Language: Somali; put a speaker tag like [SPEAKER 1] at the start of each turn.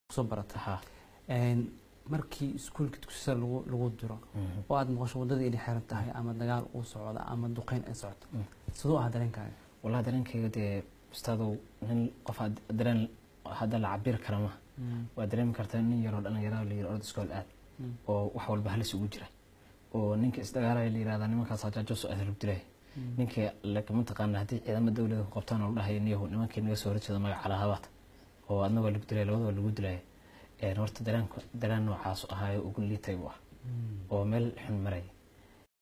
[SPEAKER 1] soo barata markii iskuulka dugsiga lagu diro oo aad maqasho wadada inay xiran tahay ama dagaal uu socdo ama duqeyn ay socoto sidoo ah dareenkaaga
[SPEAKER 2] wallahi dareenkayga dee ustaadow nin qof dareen hada la cabir karama waa dareemi kartaa nin yar oo dhalinyaro la yiraahdo iskool aad oo wax walba halis ugu jira oo ninka isdagaalay la yiraahdo nimankaas hajaajo soo aad rubdilay ninka la kama taqaan hadii ciidamada dawladda qabtaan oo dhahay inuu nimankii naga soo horjeedo magac calaamad oo adna lagu dilay labadaba lagu dilay horta dareen noocaas ah ugu liitay oo meel xun maray